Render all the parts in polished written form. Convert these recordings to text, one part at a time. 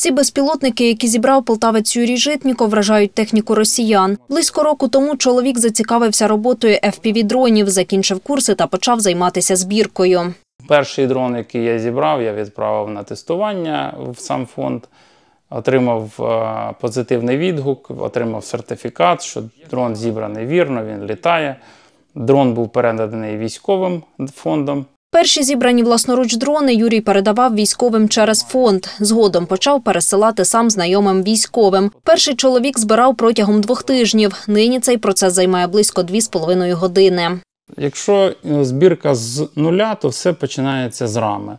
Ці безпілотники, які зібрав полтавець Юрій Житніков, вражають техніку росіян. Близько року тому чоловік зацікавився роботою FPV-дронів, закінчив курси та почав займатися збіркою. Перший дрон, який я зібрав, я відправив на тестування в сам фонд. Отримав позитивний відгук, отримав сертифікат, що дрон зібраний вірно, він літає. Дрон був переданий військовим фондом. Перші зібрані власноруч дрони Юрій передавав військовим через фонд. Згодом почав пересилати сам знайомим військовим. Перший чоловік збирав протягом 2 тижнів. Нині цей процес займає близько 2,5 години. Якщо збірка з нуля, то все починається з рами.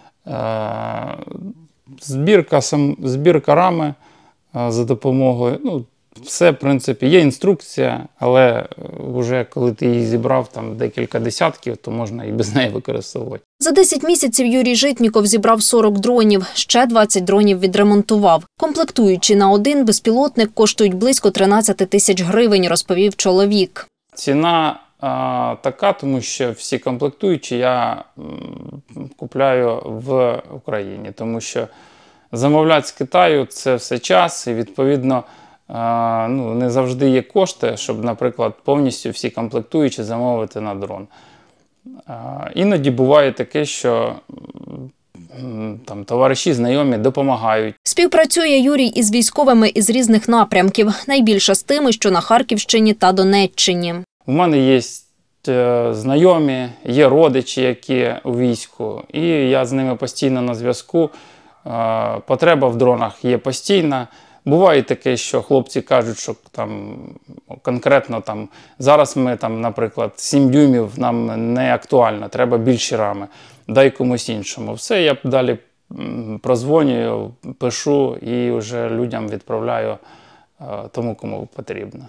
Збірка рами за допомогою, все, в принципі, є інструкція, але вже коли ти її зібрав там декілька десятків, то можна і без неї використовувати. За 10 місяців Юрій Житніков зібрав 40 дронів, ще 20 дронів відремонтував. Комплектуючі на один безпілотник коштують близько 13 тисяч гривень, розповів чоловік. Ціна така, тому що всі комплектуючі я купляю в Україні, тому що замовляти з Китаю – це все час і, відповідно, не завжди є кошти, щоб, наприклад, повністю всі комплектуючі замовити на дрон. Іноді буває таке, що там товариші, знайомі допомагають. Співпрацює Юрій із військовими із різних напрямків, найбільше з тими, що на Харківщині та Донеччині. У мене є знайомі, є родичі, які у війську, і я з ними постійно на зв'язку. Потреба в дронах є постійна. Буває таке, що хлопці кажуть, що конкретно зараз ми, наприклад, 7 дюймів нам не актуально, треба більші рами, дай комусь іншому. Все, я далі прозвонюю, пишу і вже людям відправляю тому, кому потрібно.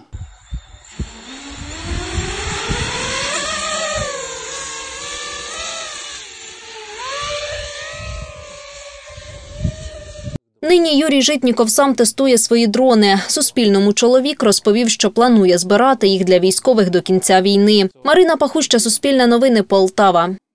Нині Юрій Житніков сам тестує свої дрони. Суспільному чоловік розповів, що планує збирати їх для військових до кінця війни. Марина Пахуща, Суспільне новини, Полтава.